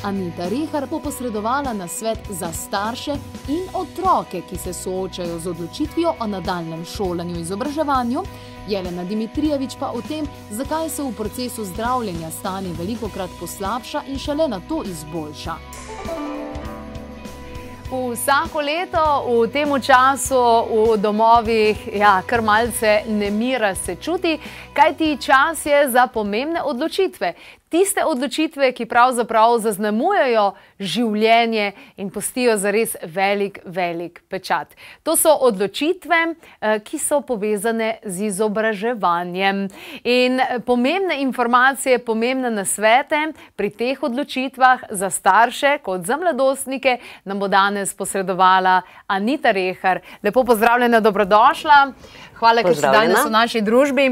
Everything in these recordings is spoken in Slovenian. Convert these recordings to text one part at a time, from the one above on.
Anita Rehar bo posredovala nasvet za starše in otroke, ki se soočajo z odločitvijo o nadaljnjem šolanju in izobraževanju, Jelena Dimitrijevič pa o tem, zakaj se v procesu zdravljenja stanje velikokrat poslabša in šele nato izboljša. Vsako leto v tem času v domovih kar malce nemira se čuti, kajti čas je za pomembne odločitve. Tiste odločitve, ki pravzaprav zaznamujejo življenje in pustijo zares velik pečat. To so odločitve, ki so povezane z izobraževanjem. In pomembne informacije, pomembne nasvete pri teh odločitvah za starše kot za mladostnike nam bo danes posredovala Anita Rehar. Lepo pozdravljena, dobrodošla. Hvala, ker ste danes v naši družbi.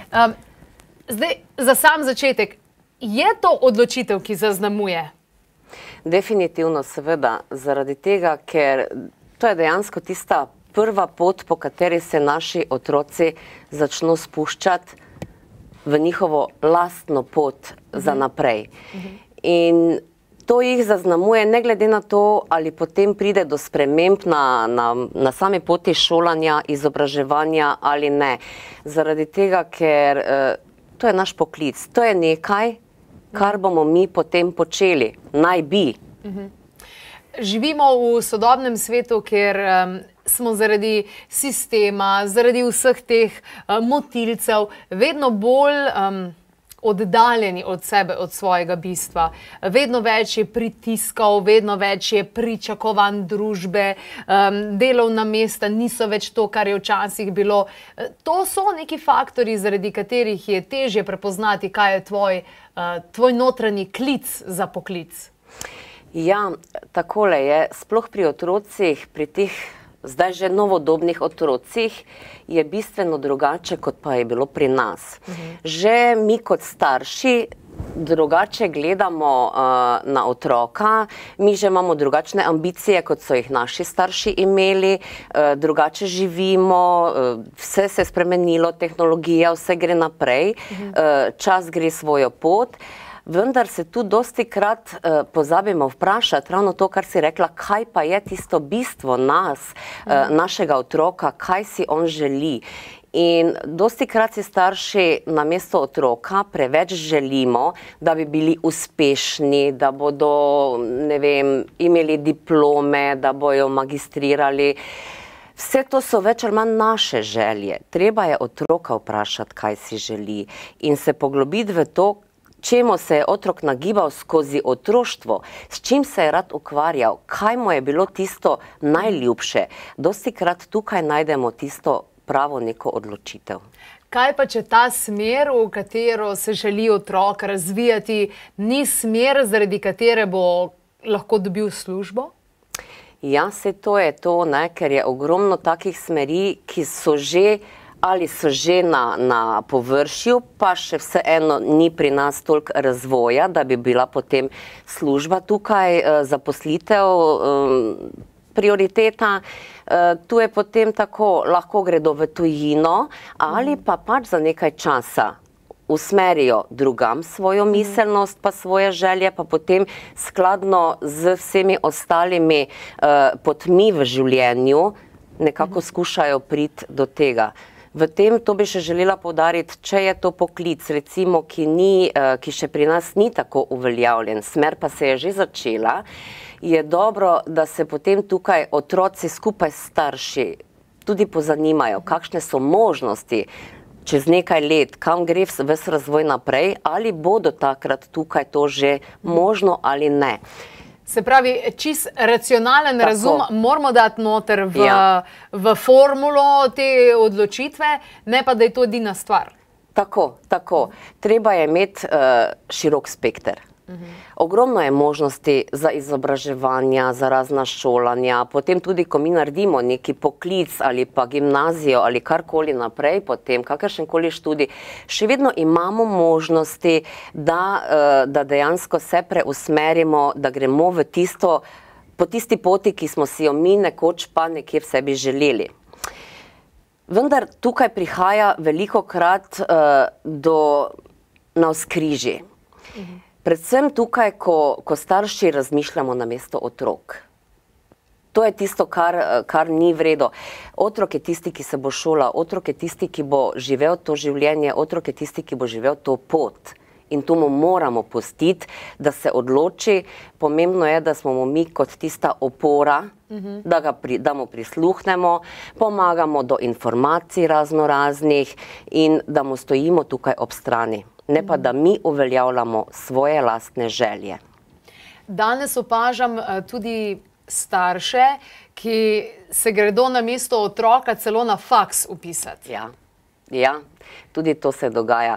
Zdaj, za sam začetek, je to odločitev, ki zaznamuje? Definitivno, seveda, zaradi tega, ker to je dejansko tista prva pot, po kateri se naši otroci začno spuščati v njihovo lastno pot za naprej. In to jih zaznamuje, ne glede na to, ali potem pride do sprememb na sami poti šolanja, izobraževanja ali ne. Zaradi tega, ker to je naš poklic, to je nekaj, kar bomo mi potem počeli, naj bi. Živimo v sodobnem svetu, kjer smo zaradi sistema, zaradi vseh teh motilcev vedno bolj oddaljeni od sebe, od svojega bistva. Vedno več je pritiskov, vedno več je pričakovanj družbe, delovna mesta niso več to, kar je včasih bilo. To so neki faktori, zaradi katerih je težje prepoznati, kaj je tvoj notranji klic za poklic. Ja, takole je. Sploh pri otrocih, pri teh zdaj že novodobnih otrocih, je bistveno drugače, kot pa je bilo pri nas. Že mi kot starši drugače gledamo na otroka, mi že imamo drugačne ambicije, kot so jih naši starši imeli, drugače živimo, vse se je spremenilo, tehnologija, vse gre naprej, čas gre svojo pot. Vendar se tu dostikrat pozabimo vprašati ravno to, kar si rekla, kaj pa je tisto bistvo nas, našega otroka, kaj si on želi. In dostikrat si starši namesto otroka preveč želimo, da bi bili uspešni, da bodo, ne vem, imeli diplome, da bojo magistrirali. Vse to so več ali manj naše želje. Treba je otroka vprašati, kaj si želi in se poglobiti v to, čemu se je otrok nagibal skozi otroštvo, s čim se je rad ukvarjal, kaj mu je bilo tisto najljubše. Dostikrat tukaj najdemo tisto pravo neko odločitev. Kaj pa, če ta smer, v katero se želi otrok razvijati, ni smer, zaradi katere bo lahko dobil službo? Ja, se to je to, ker je ogromno takih smeri, ki so že ali so že na površju, pa še vseeno ni pri nas toliko razvoja, da bi bila potem služba tukaj, zaposlitev, prioriteta. Tu je potem tako, lahko gredo v tujino ali pa pač za nekaj časa usmerijo drugam svojo miselnost, pa svoje želje, pa potem skladno z vsemi ostalimi potmi v življenju nekako skušajo priti do tega. V tem, to bi še želela poudariti, če je to poklic, recimo, ki še pri nas ni tako uveljavljen, smer pa se je že začela, je dobro, da se potem tukaj otroci skupaj s starši tudi pozanimajo, kakšne so možnosti čez nekaj let, kam gre ves razvoj naprej, ali bodo takrat tukaj to že možno ali ne. Se pravi, čist racionalen razum moramo dati noter v formulo te odločitve, ne pa, da je to edina stvar. Tako. Treba je imeti širok spekter. Ogromno je možnosti za izobraževanja, za razna šolanja, potem tudi, ko mi naredimo neki poklic ali pa gimnazijo ali karkoli naprej, potem kakršenkoli študij, še vedno imamo možnosti, da dejansko se preusmerimo, da gremo v po tisti poti, ki smo si jo mi nekoč pa nekje v sebi želeli. Vendar tukaj prihaja velikokrat do navzkrižij. Predvsem tukaj, ko starši razmišljamo namesto otrok. To je tisto, kar ni vredo. Otrok je tisti, ki se bo šolal, otrok je tisti, ki bo živel to življenje, otrok je tisti, ki bo živel to pot. In to mu moramo pustiti, da se odloči. Pomembno je, da smo mu mi kot tista opora, da mu prisluhnemo, pomagamo do informacij raznoraznih in da mu stojimo tukaj ob strani. Ne pa, da mi uveljavljamo svoje lastne želje. Danes opažam tudi starše, ki se gredo namesto otroka celo na faks vpisati. Ja, tudi to se dogaja.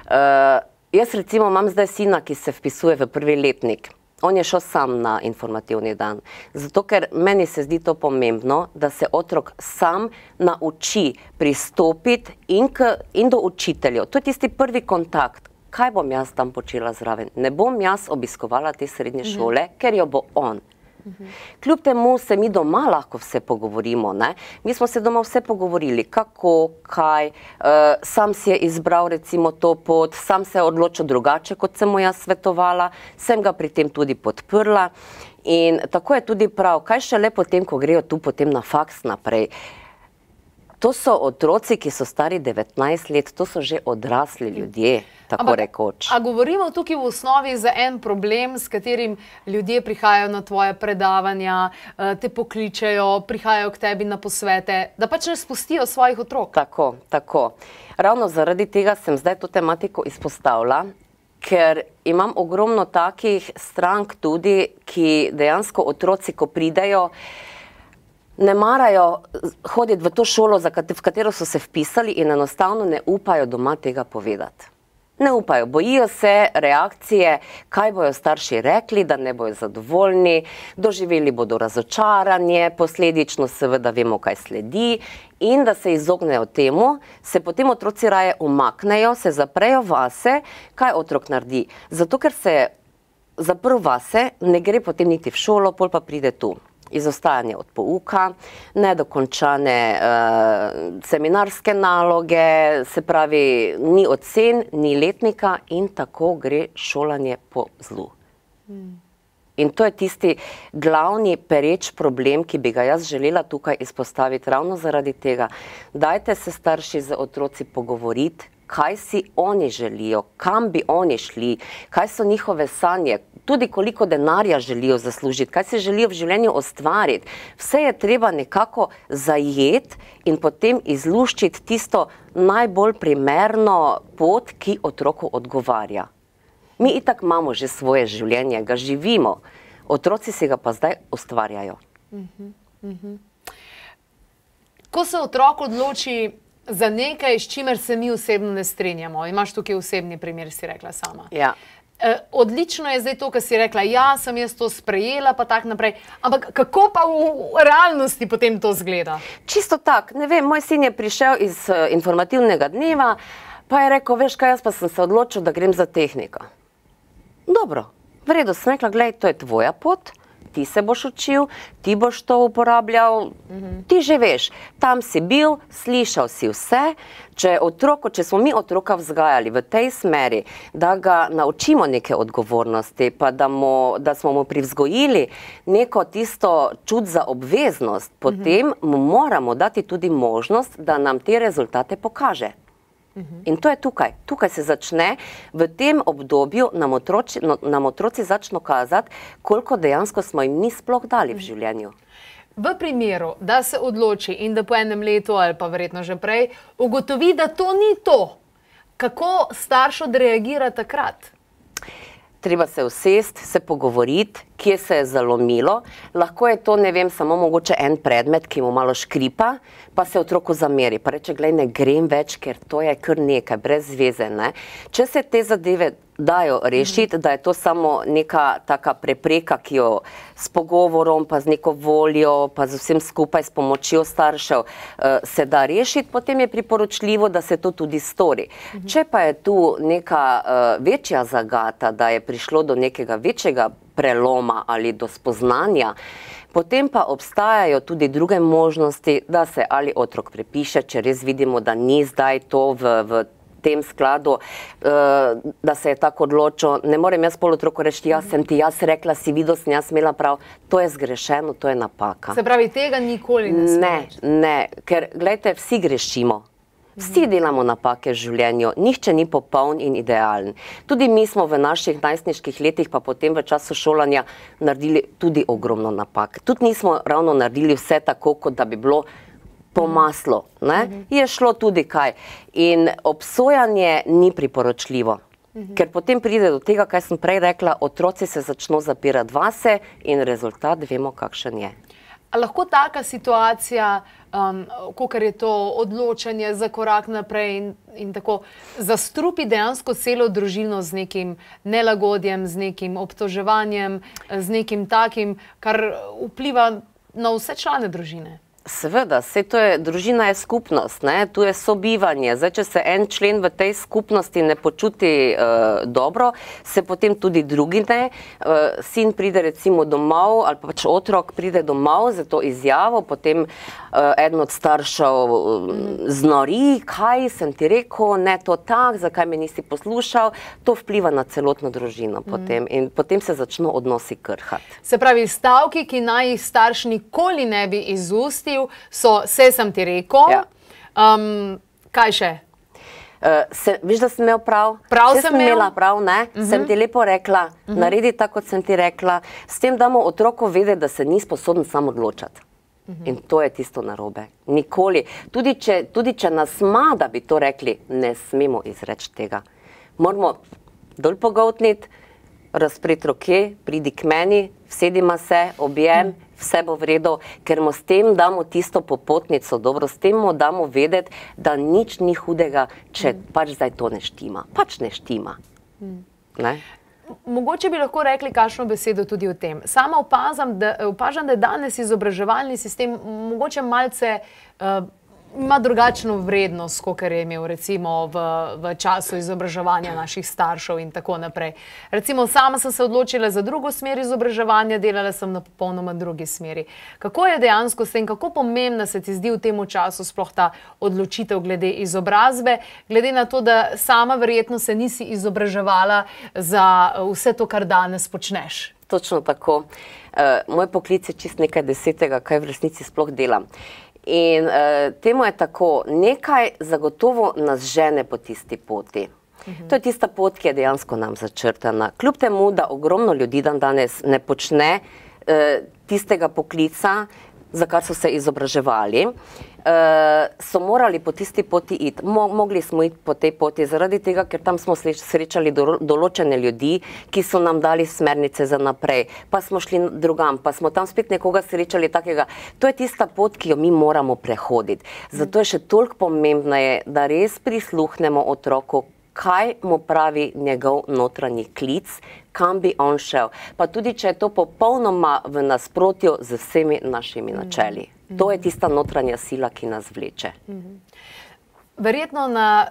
Jaz recimo imam zdaj sina, ki se vpisuje v 1. letnik. On je šel sam na informativni dan. Zato, ker meni se zdi to pomembno, da se otrok sam nauči pristopiti in do učiteljev. To je tisti prvi kontakt. Kaj bom jaz tam počela zraven? Ne bom jaz obiskovala te srednje šole, ker jo bo on. Kljub temu se mi doma lahko vse pogovorimo. Mi smo se doma vse pogovorili, kako, kaj, sam si je izbral recimo to pot, sam se je odločil drugače, kot sem mu jaz svetovala, sem ga pri tem tudi podprla in tako je tudi prav, kaj šele potem, ko grejo tu potem na faks naprej. To so otroci, ki so stari 19 let, to so že odrasli ljudje, tako rekoč. A govorimo tukaj v osnovi za en problem, s katerim ljudje prihajajo na tvoje predavanja, te pokličejo, prihajajo k tebi na posvete, da pač ne spustijo svojih otrok? Tako. Ravno zaradi tega sem zdaj to tematiko izpostavila, ker imam ogromno takih strank tudi, ki dejansko otroci, ko pridejo, ne marajo hoditi v to šolo, v katero so se vpisali in enostavno ne upajo doma tega povedati. Ne upajo, bojijo se reakcije, kaj bojo starši rekli, da ne bojo zadovoljni, doživeli bodo razočaranje, posledično seveda vemo, kaj sledi in da se izognejo temu, se potem otroci raje umaknejo, se zaprejo vase, kaj otrok naredi. Zato, ker se zaprl vase, ne gre potem niti v šolo, pol pa pride tu. Izostajanje od pouka, nedokončane seminarske naloge, se pravi, ni ocen, ni letnika in tako gre šolanje po zlu. In to je tisti glavni pereč problem, ki bi ga jaz želela tukaj izpostaviti ravno zaradi tega. Dajte se starši z otroci pogovoriti, kaj si oni želijo, kam bi oni šli, kaj so njihove sanje, tudi koliko denarja želijo zaslužiti, kaj si želijo v življenju ustvariti. Vse je treba nekako zajeti in potem izluščiti tisto najbolj primerno pot, ki otroku odgovarja. Mi itak imamo že svoje življenje, ga živimo, otroci si ga pa zdaj ustvarjajo. Ko se otrok odloči za nekaj, s čimer se mi osebno ne strinjamo, imaš tukaj osebni primer, si rekla sama. Ja. Odlično je zdaj to, kar si rekla, ja, sem jaz to sprejela, pa tak naprej. Ampak kako pa v realnosti potem to zgleda? Čisto tak, ne vem, moj sin je prišel iz informativnega dneva, pa je rekel, veš kaj, jaz pa sem se odločil, da grem za tehniko. Dobro, v redu, sem rekla, glej, to je tvoja pot, ti se boš učil, ti boš to uporabljal, ti že veš, tam si bil, slišal si vse, če smo mi otroka vzgajali v tej smeri, da ga naučimo neke odgovornosti, pa da smo mu privzgojili neko tisto čut za obveznost, potem mu moramo dati tudi možnost, da nam te rezultate pokaže. In to je tukaj. Tukaj se začne, v tem obdobju nam otroci začno kazati, koliko dejansko smo jim mi sploh dali v življenju. V primeru, da se odloči in da po enem letu ali pa verjetno že prej ugotovi, da to ni to, kako starš odreagira takrat? Treba se usesti, se pogovoriti, kje se je zalomilo. Lahko je to, ne vem, samo mogoče en predmet, ki mu malo škripa, pa se otroku zameri. Pa reče, glej, ne grem več, ker to je kar nekaj, brez zveze. Če se te zadeve dajo rešiti, da je to samo neka taka prepreka, ki jo s pogovorom, pa z neko voljo, pa z vsem skupaj, s pomočjo staršev se da rešiti, potem je priporočljivo, da se to tudi stori. Če pa je tu neka večja zagata, da je prišlo do nekega večjega preloma ali do spoznanja, potem pa obstajajo tudi druge možnosti, da se ali otrok prepiše, če res vidimo, da ni zdaj to v tem skladu, da se je tako odločil. Ne morem jaz pol otroku reči, jaz sem ti, jaz rekla, si videl, sem jaz imela prav. To je zgrešeno, to je napaka. Se pravi, tega nikoli ne smeš? Ne, ker, gledajte, vsi grešimo. Vsi delamo napake v življenju, nihče ni popoln in idealen. Tudi mi smo v naših najstniških letih, pa potem v času šolanja naredili tudi ogromno napak. Tudi nismo ravno naredili vse tako, kot da bi bilo po maslu. Je šlo tudi kaj. In obsojanje ni priporočljivo. Ker potem pride do tega, kaj sem prej rekla, otroci se začno zapirati vase in rezultat vemo, kakšen je. A lahko taka situacija, kakor je to odločanje za korak naprej in tako, zastrupi dejansko celo družino z nekim nelagodjem, z nekim obtoževanjem, z nekim takim, kar vpliva na vse člane družine? Seveda, družina je skupnost, tu je sobivanje. Zdaj, če se en člen v tej skupnosti ne počuti dobro, se potem tudi drugi ne. Sin pride recimo domov, ali pač otrok pride domov za to izjavo, potem eden od staršev znori, kaj sem ti rekel, ne to tak, zakaj me nisi poslušal. To vpliva na celotno družino potem in potem se začno odnosi krhati. Se pravi, stavki, ki naj jih starš nikoli ne bi izustil, so, vse sem ti rekel, kaj še? Veš, da sem imel prav? Prav sem imela prav, ne? Sem ti lepo rekla, naredi tako, kot sem ti rekla. S tem damo otroku vedeti, da se ni sposoben sam odločati. In to je tisto narobe. Nikoli. Tudi če nas ima, da bi to rekli, ne smemo izreči tega. Moramo dol pogoltniti, razpreti roke, pridi k meni, vsedima se, objem, vse bo v redu, ker mu s tem damo tisto popotnico, dobro, s tem mu damo vedeti, da nič ni hudega, če pač zdaj to ne štima. Pač ne štima. Mogoče bi lahko rekli kakšno besedo tudi o tem. Sama opažam, da je danes izobraževalni sistem mogoče malce ima drugačno vrednost, kot je imel recimo v času izobraževanja naših staršev in tako naprej. Recimo sama sem se odločila za drugo smer izobraževanja, delala sem na popolnoma drugi smeri. Kako je dejansko s tem, kako pomembna se ti zdi v tem času sploh ta odločitev glede izobrazbe, glede na to, da sama verjetno se nisi izobraževala za vse to, kar danes počneš? Točno tako. Moj poklic je čist nekaj desetega, kaj v resnici sploh delam. In temu je tako, nekaj zagotovo nas žene po tisti poti. To je tista pot, ki je dejansko nam začrtana. Kljub temu, da ogromno ljudi dan danes ne počne tistega poklica, za kar so se izobraževali, so morali po tisti poti iti. Mogli smo iti po tej poti zaradi tega, ker tam smo srečali določene ljudi, ki so nam dali smernice za naprej. Pa smo šli drugam, pa smo tam spet nekoga srečali takega. To je tista pot, ki jo mi moramo prehoditi. Zato je še toliko pomembneje, da res prisluhnemo otroku, kaj mu pravi njegov notranji klic, kam bi on šel. Pa tudi, če je to popolnoma v nasprotju z vsemi našimi načeli. To je tista notranja sila, ki nas vleče. Verjetno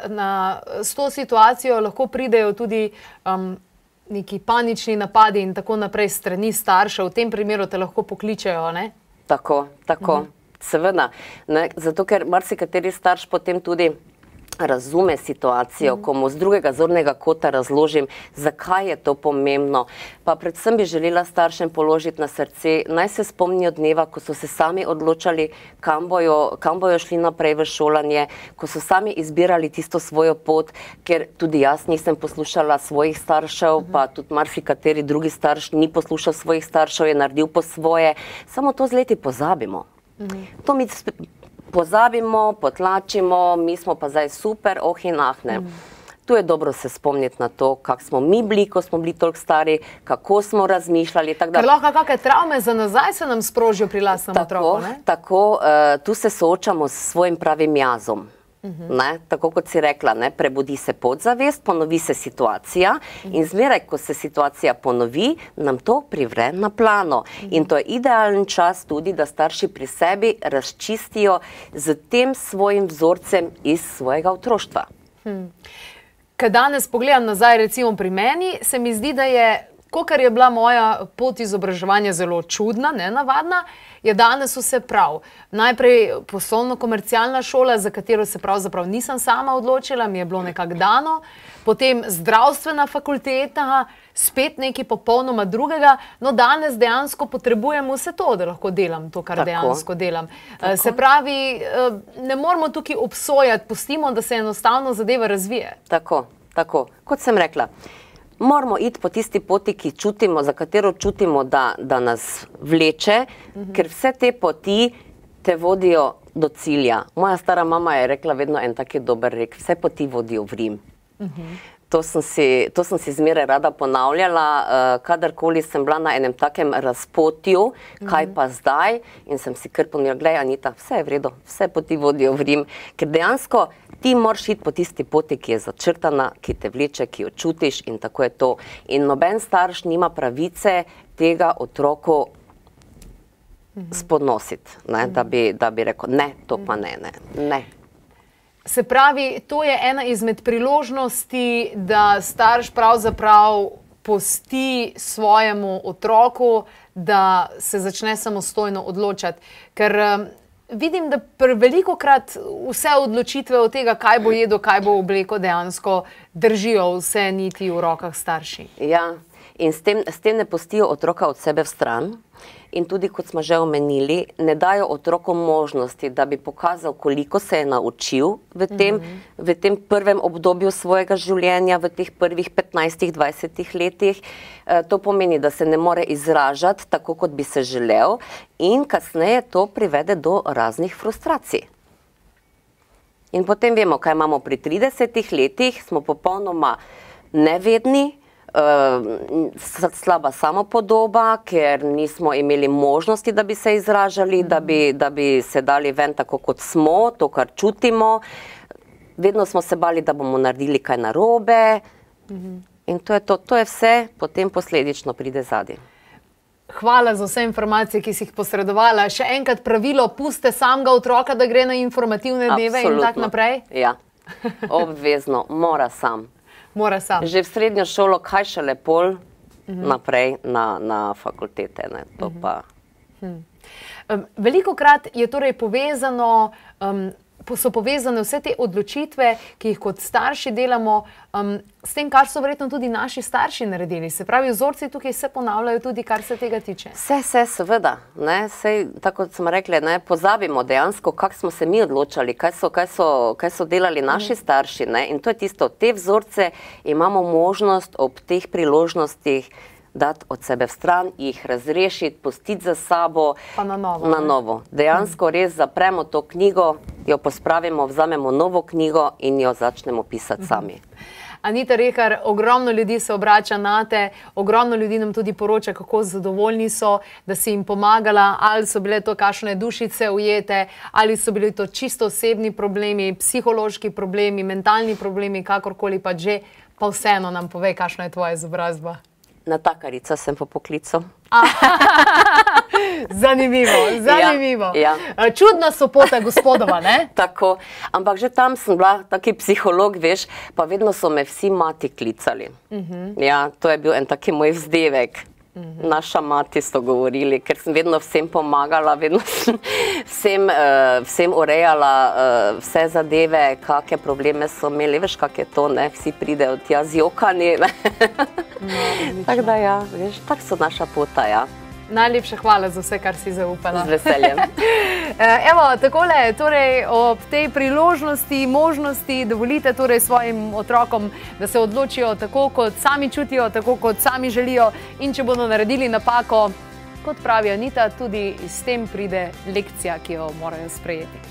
s to situacijo lahko pridejo tudi neki panični napadi in tako naprej strani staršev. V tem primeru te lahko pokličejo, ne? Tako, seveda. Zato, ker marsikateri starš potem tudi razume situacijo, ko mu z drugega zornega kota razložim, zakaj je to pomembno. Pa predvsem bi želela staršem položiti na srce, naj se spomnijo dneva, ko so se sami odločali, kam bojo šli naprej v šolanje, ko so sami izbirali tisto svojo pot, ker tudi jaz nisem poslušala svojih staršev, pa tudi marsikateri drugi starš ni poslušal svojih staršev, je naredil po svoje. Samo to z leti pozabimo. To mi pozabimo, potlačimo, mi smo pa zdaj super, in ne. Tu je dobro se spomniti na to, kak smo mi bili, ko smo bili toliko stari, kako smo razmišljali. Ker lahko kakšne travme za nazaj se nam sprožijo pri lastnem otroku, ne? Tako, tu se soočamo s svojim pravim jazom. Tako kot si rekla, prebudi se podzavest, ponovi se situacija in zmeraj, ko se situacija ponovi, nam to privre na plano. In to je idealen čas tudi, da starši pri sebi razčistijo z tem svojim vzorcem iz svojega otroštva. Kad danes pogledam nazaj recimo pri meni, se mi zdi, da je Kakor je bila moja pot izobraževanja zelo čudna, nenavadna, je danes vse prav. Najprej poslovno-komercialna šola, za katero se pravzaprav nisem sama odločila, mi je bilo nekako dano. Potem zdravstvena fakulteta, spet nekaj popolnoma drugega. No, danes dejansko potrebujem vse to, da lahko delam to, kar dejansko delam. Se pravi, ne moramo tukaj obsojati, pustimo, da se enostavno zadeva razvije. Tako. Kot sem rekla, moramo iti po tisti poti, ki čutimo, za katero čutimo, da nas vleče, ker vse te poti te vodijo do cilja. Moja stara mama je rekla vedno en taki dober rek, vse poti vodijo v Rim. To sem si zmeraj rada ponavljala, kadarkoli sem bila na enem takem razpotju, kaj pa zdaj, in sem si kar pomenila, glej Anita, vse je v redu, vse poti vodijo v Rim, ker dejansko ti moraš iti po tisti poti, ki je začrtana, ki te vleče, ki jo čutiš in tako je to. In noben starš nima pravice tega otroku spodnositi, da bi rekel, ne, to pa ne. Se pravi, to je ena izmed priložnosti, da starš pravzaprav pusti svojemu otroku, da se začne samostojno odločati. Ker vidim, da velikokrat vse odločitve od tega, kaj bo jedel, kaj bo obleko, dejansko držijo vse niti v rokah starši. Ja, in s tem ne pustijo otroka od sebe v stran. In tudi, kot smo že omenili, ne dajo otrokom možnosti, da bi pokazal, koliko se je naučil v tem prvem obdobju svojega življenja, v teh prvih 15-20 letih. To pomeni, da se ne more izražati tako, kot bi se želel, in kasneje to privede do raznih frustracij. In potem vemo, kaj imamo pri 30 letih, smo popolnoma nevedni, slaba samopodoba, ker nismo imeli možnosti, da bi se izražali, da bi se dali ven tako, kot smo, to, kar čutimo. Vedno smo se bali, da bomo naredili kaj narobe. In to je to. To je vse, potem posledično pride zadaj. Hvala za vse informacije, ki si jih posredovala. Še enkrat pravilo, puste samega otroka, da gre na informativne dneve in tak naprej? Ja, obvezno, mora sam. Mora sam. Že v srednjo šolo, kaj šele pol naprej na fakultete. To pa. Velikokrat je torej so povezane vse te odločitve, ki jih kot starši delamo, s tem, kar so verjetno tudi naši starši naredili. Se pravi, vzorci tukaj se ponavljajo tudi, kar se tega tiče. Vse, seveda. Tako kot smo rekli, pozabimo dejansko, kako smo se mi odločali, kaj so delali naši starši. In to je tisto, te vzorce imamo možnost ob teh priložnostih dati od sebe v stran, jih razrešiti, pustiti za sabo. Pa na novo. Dejansko res zapremo to knjigo, jo pospravimo, vzamemo novo knjigo in jo začnemo pisati sami. Anita Rekar, ogromno ljudi se obrača nate, ogromno ljudi nam tudi poroča, kako zadovoljni so, da si jim pomagala, ali so bile to kakšne dušice ujete, ali so bili to čisto osebni problemi, psihološki problemi, mentalni problemi, kakorkoli pa že, pa vseeno nam povej, kakšna je tvoja izobrazba. Natakarica sem po poklicu. Zanimivo. Čudna sopota gospodova, ne? Tako, ampak že tam sem bila taki psiholog, veš, pa vedno so me vsi mati klicali. Ja, to je bil en taki moj vzdevek. Naša mati so govorili, ker sem vedno vsem pomagala, vedno vsem urejala vse zadeve, kakšne probleme so imeli, veš, kak je to, vsi pridejo tja zjokani. Tako da ja, veš, tak so naša pota, ja. Najlepša hvala za vse, kar si zaupala. Z veseljem. Evo, takole, torej ob tej priložnosti, možnosti, dovolite torej svojim otrokom, da se odločijo tako, kot sami čutijo, tako, kot sami želijo, in če bodo naredili napako, kot pravi Anita, tudi s tem pride lekcija, ki jo morajo sprejeti.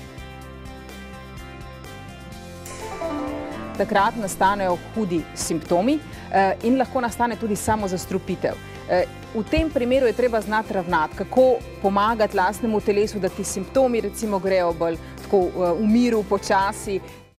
Takrat nastanejo hudi simptomi in lahko nastane tudi samozastrupitev. V tem primeru je treba znati ravnati, kako pomagati lastnemu telesu, da ti simptomi recimo grejo bolj tako v miru, počasi,